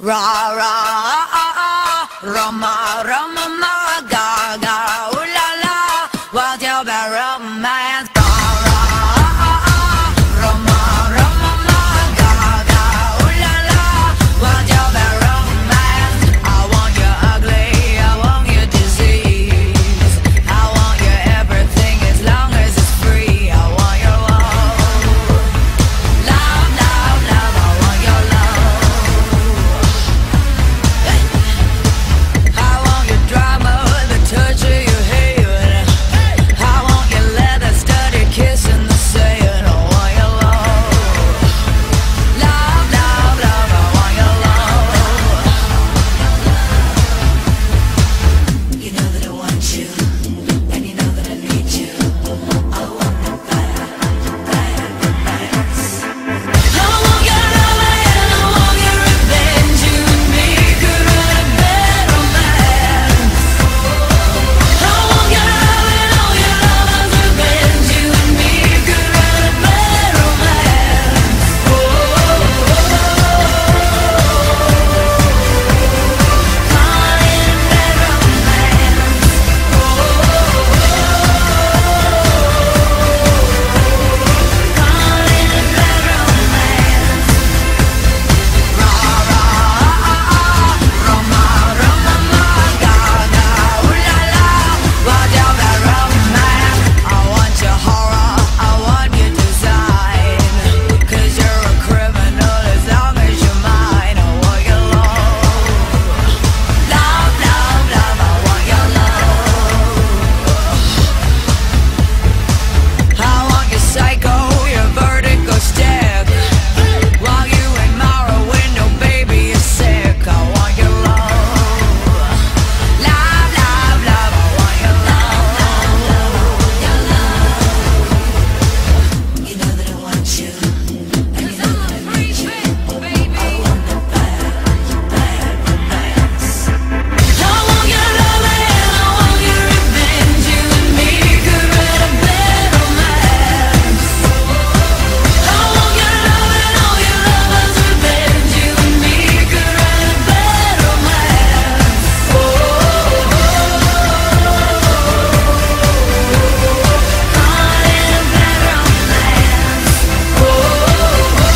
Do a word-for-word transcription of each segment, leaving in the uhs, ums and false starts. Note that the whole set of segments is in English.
Ra ra ah ah, Roma Roma ma ga ga, ooh la la, what's your bad romance? Ra ra ah ah, Roma Roma ma ga ga, ooh la la, what's your bad romance? I want you ugly, I want you disease, I want you everything as long as it's free. I want your love, love, love, love. I want your love. I want your drama, the touch of your hair. I want your leather studded kiss in the sand. I want your love, love, love, love. I want your love. You know that I want you, and you know that I need you. I want the bad, bad romance. I want your love and I want your revenge. You and me could write a bad romance. I want your love and all your love's revenge. You and me could write a bad romance. Oh, oh, oh, oh. Call it a bad romance. Oh, oh, oh, call it a bad romance. Ra ra ah ah, Roma Roma ma ga ga, ooh la la, what's your bad romance? I want your horror, I want your design, 'cause you're a criminal as long as you're mine. I want your love, love, love, love. I want your love. I want your psycho, your vertigo stick, while you admire a window, baby, you're sick. I want your love, love, love, love. I want your love, your love. You know that I want you, and you know that I need you. I want the bad, bad romance. I want your love and I want your revenge. You and me could write a bad romance. I want your love and all your love's revenge. You and me could write a bad romance. Oh, oh, oh, call it a bad romance. Oh, oh, oh, call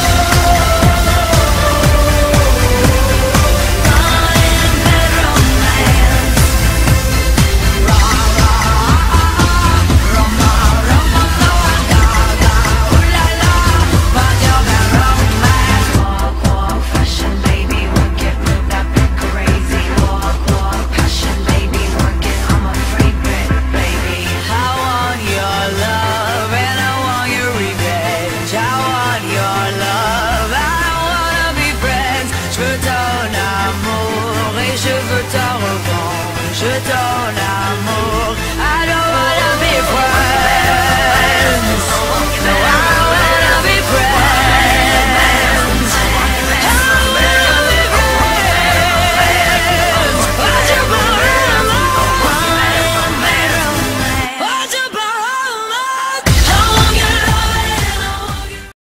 it a bad romance. Ra ra ah ah, Roma Roma ma ga ga, ooh la la, what's your bad romance? Walk walk fashion, baby, work it, move that bit crazy. Walk walk passion, baby, work it. I'm a favorite, baby. I want your love and I want your revenge. I want your love, I wanna be friends. Je veux ton amour et je veux ta revanche. Je veux ton amour.